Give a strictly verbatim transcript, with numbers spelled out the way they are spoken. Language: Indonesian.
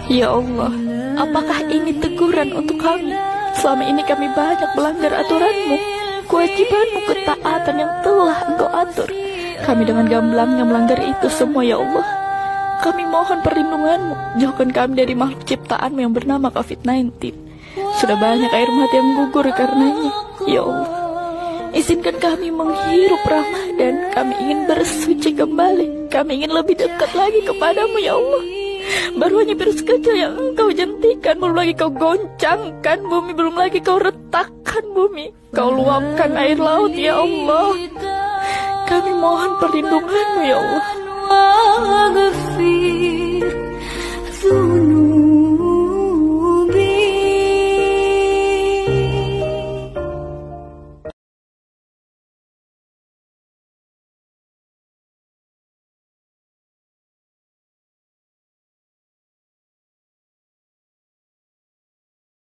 Ya Allah, apakah ini teguran untuk kami? Selama ini kami banyak melanggar aturan-Mu, kewajiban-Mu, ketaatan yang telah Engkau atur. Kami dengan gamblangnya melanggar itu semua, ya Allah. Kami mohon perlindungan-Mu, jauhkan kami dari makhluk ciptaan-Mu yang bernama covid sembilan belas. Sudah banyak air mata yang gugur karenanya, ya Allah. Izinkan kami menghirup Ramadan. Kami ingin bersuci kembali. Kami ingin lebih dekat lagi kepadamu, ya Allah. Baru hanya virus kecil yang Engkau jentikan, belum lagi Kau goncangkan bumi, belum lagi Kau retakkan bumi, Kau luapkan air laut, ya Allah. Kami mohon perlindungan-Mu, ya Allah.